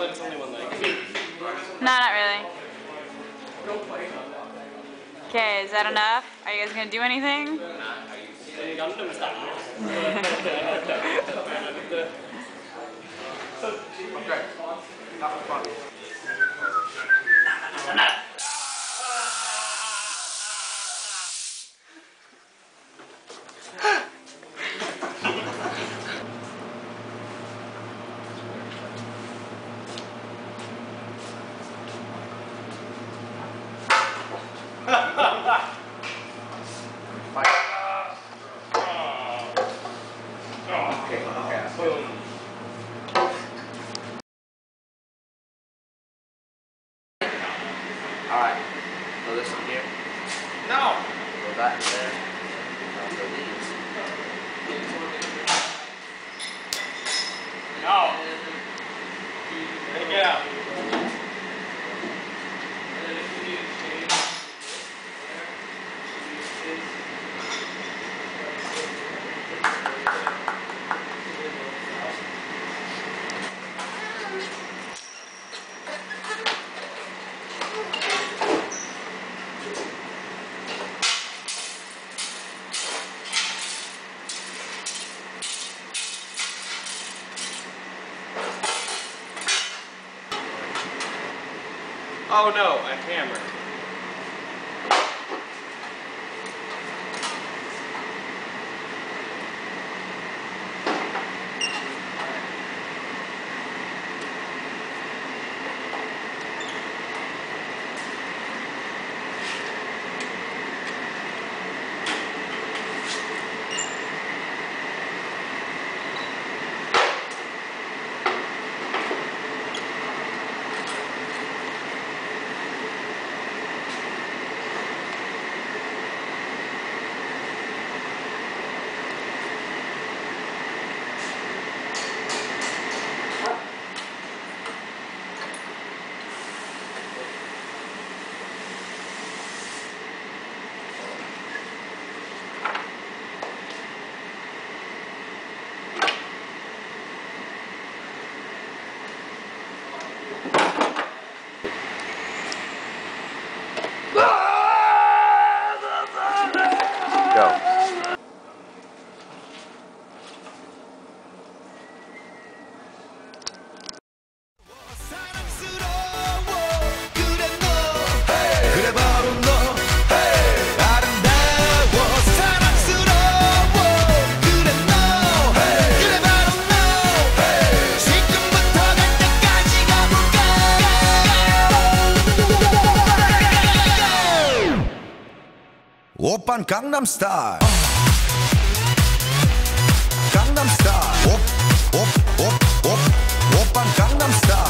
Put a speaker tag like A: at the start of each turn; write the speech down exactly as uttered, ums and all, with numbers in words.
A: No, not really. Okay, is that enough? Are you guys gonna do anything?
B: Okay, that was fun. Alright, so this one here? No! Go that in there. Also these.
C: No! Take it out. Oh no, a hammer.
B: Go.
D: 오빤 강남스타일 강남스타일 오, 오, 오, 오, 오빤 강남스타일